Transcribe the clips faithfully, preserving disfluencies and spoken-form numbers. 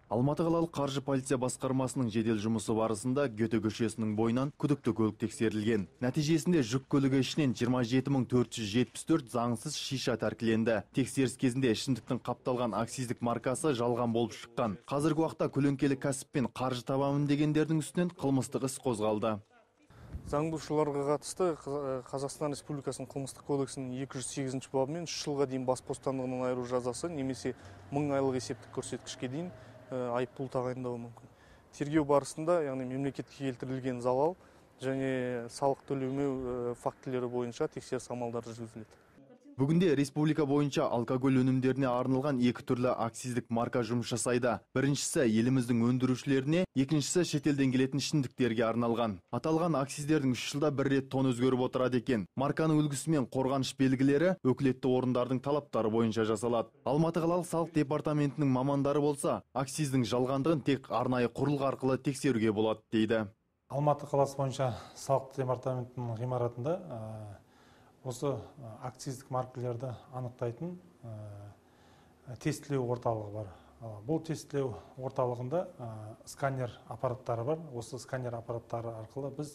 Алматы қалалық қаржы полиция басқармасының жедел жұмысы барысында Гөте көшесінің бойынан күдікті көлік тексерілген. Нәтижесінде жүк көлігі ішінен жиырма жеті мың төрт жүз жетпіс төрт заңсыз шиша тәркіленді. Тексеріс кезінде ішімдіктің қапталған акциздік маркасы жалған болып шыққан. Қазіргі уақытта көлеңкелі кәсіппен қаржы табамын дегендердің үстінен қылмыстық іс қозғалды. Заң бұзушыларға қатысты Қазақстан Республикасының қылмыстық кодексінің екі жүз сегізінші бабымен үш жылға дейін бас бостандығынан айыру жазасы немесе мың айлық есептік көрсеткішке дейін айыппұл тағайындауы мүмкін. Тергеу барысында, яғни мемлекетке келтірілген залал және салық төлемеу фактілері бойынша тексеріс амалдары жүргізіледі. Бүгінде республика бойынша алкоголь өнімдеріне арналған екі түрлі акциздік марка жұмыс жасайды. Біріншісі еліміздің өндірушілеріне, екіншісі шетелден келетін ішімдіктерге арналған. Аталған акциздердің үш жылда бір рет тон өзгеріп отырады екен. Марканың үлгісі мен қорғаныш белгілері өкілетті орындардың талаптары бойынша жасалады. Алматы қалалық салық департаментінің мамандары болса, акциздың жалғандығын тек арнайы құрылғы арқылы тексеруге болады дейді. Алматы қаласы бойынша салық департаментінің ғимаратында осы акциздік маркілерді анықтайтын тестілеу орталығы бар. Бұл тестілеу орталығында сканер аппараттары бар. Осы сканер аппараттары арқылы біз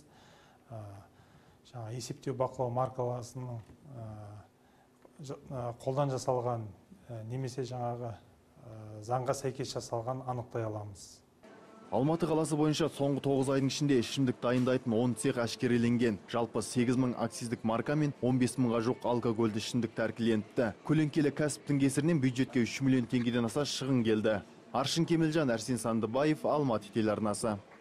есептеу бақылау маркаласының қолдан жасалған немесе жаңағы заңға сәйкес жасалған анықтай аламыз. Алматы қаласы бойынша соңғы тоғыз айдың ішінде ішімдік дайындайтын он цех әшкереленген. Жалпы сегіз мың акциздік марка мен он бес мыңға жуық алкогольді ішімдік тәркіленді. Көлеңкелі кәсіптің кесірінен бюджетке үш миллион теңгеден аса шығын келді. Аршын Кемелжан, Арсен Сандыбаев, Алматы телеарнасы.